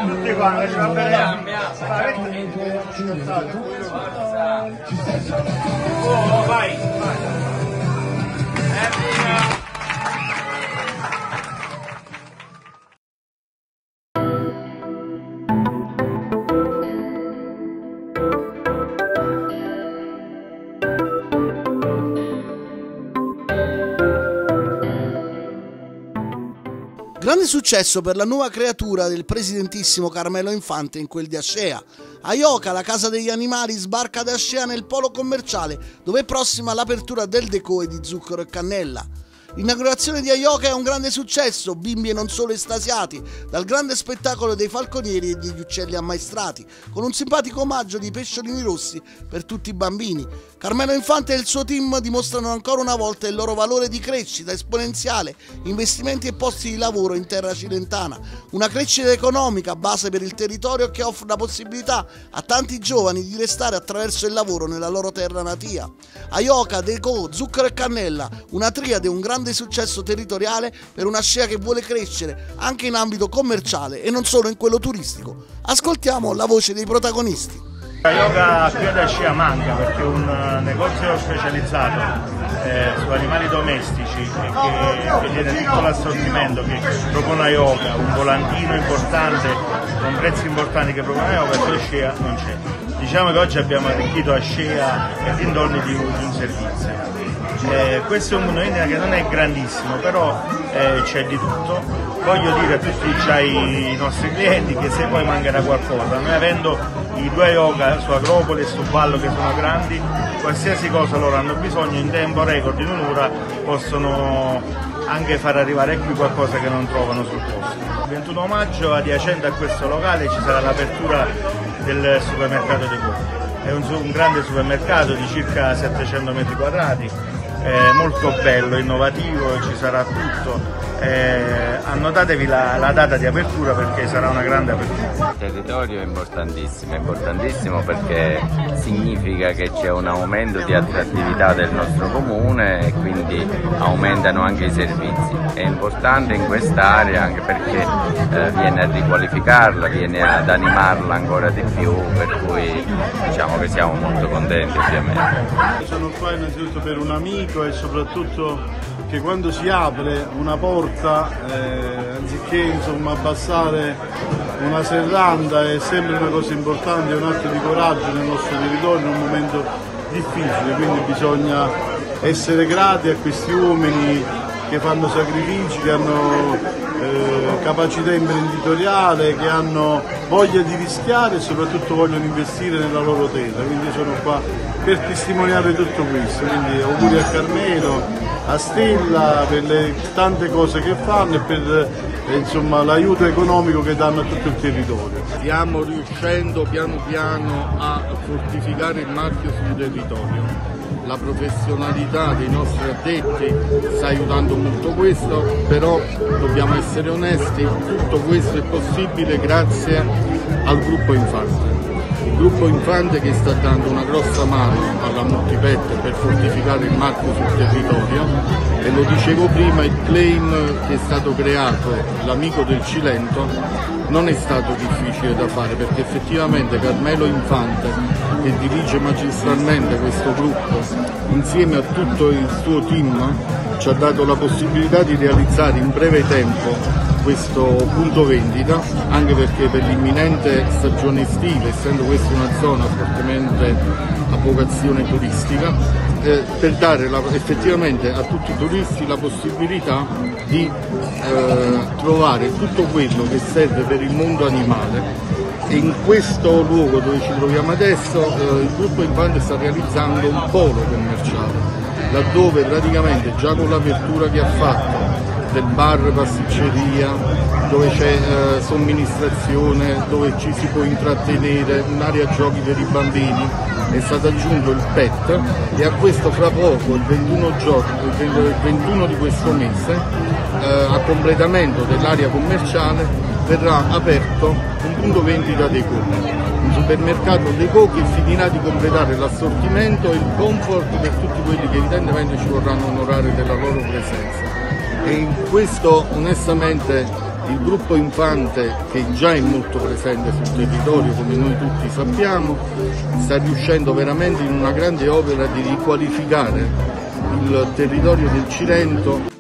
Tutti quanti, ci va bene. Oh, vai, vai. Grande successo per la nuova creatura del presidentissimo Carmelo Infante in quel di Ascea. Aioca, la casa degli animali, sbarca ad Ascea nel polo commerciale, dove è prossima l'apertura del Decoe di Zucchero e Cannella. L'inaugurazione di Aioca è un grande successo, bimbi e non solo estasiati dal grande spettacolo dei falconieri e degli uccelli ammaestrati, con un simpatico omaggio di pesciolini rossi per tutti i bambini. Carmelo Infante e il suo team dimostrano ancora una volta il loro valore di crescita esponenziale, investimenti e posti di lavoro in terra cilentana, una crescita economica base per il territorio che offre la possibilità a tanti giovani di restare attraverso il lavoro nella loro terra natia. Aioca, Decoe, Zucchero e Cannella, una triade, un grande successo territoriale per una Ascea che vuole crescere anche in ambito commerciale e non solo in quello turistico. Ascoltiamo la voce dei protagonisti. Aioca qui ad Ascea manca perché è un negozio specializzato su animali domestici che tiene tutto l'assortimento che propone Aioca, un volantino importante con prezzi importanti che propone Aioca, su Ascea non c'è. Diciamo che oggi abbiamo arricchito Ascea e dintorni di un servizio. Questo è un vendita che non è grandissimo, però c'è di tutto. Voglio dire a tutti i nostri clienti che se poi mancherà qualcosa, noi avendo i due Aioca su Agropoli e su Vallo che sono grandi, qualsiasi cosa loro hanno bisogno in tempo record, in un'ora, possono anche far arrivare qui qualcosa che non trovano sul posto. Il 21 maggio adiacente a questo locale ci sarà l'apertura del supermercato Decoe. È un grande supermercato di circa 700 metri quadrati, molto bello, innovativo, ci sarà tutto. Annotatevi la data di apertura perché sarà una grande apertura. Il territorio è importantissimo perché significa che c'è un aumento di attrattività del nostro comune e quindi aumentano anche i servizi. È importante in quest'area anche perché viene a riqualificarla, viene ad animarla ancora di più, per cui diciamo che siamo molto contenti ovviamente. Sono qua innanzitutto per un amico e soprattutto che quando si apre una porta, anziché insomma abbassare una serranda, è sempre una cosa importante, è un atto di coraggio nel nostro territorio in un momento difficile, quindi bisogna essere grati a questi uomini che fanno sacrifici, che hanno capacità imprenditoriale, che hanno voglia di rischiare e soprattutto vogliono investire nella loro terra, quindi sono qua per testimoniare tutto questo, quindi auguri a Carmelo, a Stella per le tante cose che fanno e per l'aiuto economico che danno a tutto il territorio. Stiamo riuscendo piano piano a fortificare il marchio sul territorio. La professionalità dei nostri addetti sta aiutando molto questo, però dobbiamo essere onesti, tutto questo è possibile grazie al gruppo Infante. Il gruppo Infante che sta dando una grossa mano alla Multipet per fortificare il marchio sul territorio e lo dicevo prima, il claim che è stato creato, l'amico del Cilento, non è stato difficile da fare perché effettivamente Carmelo Infante, che dirige magistralmente questo gruppo, insieme a tutto il suo team, ci ha dato la possibilità di realizzare in breve tempo questo punto vendita, anche perché per l'imminente stagione estiva, essendo questa una zona fortemente a vocazione turistica, per dare effettivamente a tutti i turisti la possibilità di trovare tutto quello che serve per il mondo animale. E in questo luogo dove ci troviamo adesso il gruppo Infante sta realizzando un polo commerciale, laddove praticamente già con l'apertura che ha fatto del bar pasticceria, dove c'è somministrazione, dove ci si può intrattenere, un'area giochi per i bambini, è stato aggiunto il PET e a questo fra poco, il 21 di questo mese, a completamento dell'area commerciale, verrà aperto un punto vendita Decoe, un supermercato Decoe che finirà di completare l'assortimento e il comfort per tutti quelli che evidentemente ci vorranno onorare della loro presenza. E in questo onestamente Il gruppo Infante, che già è molto presente sul territorio, come noi tutti sappiamo, sta riuscendo veramente in una grande opera di riqualificare il territorio del Cilento.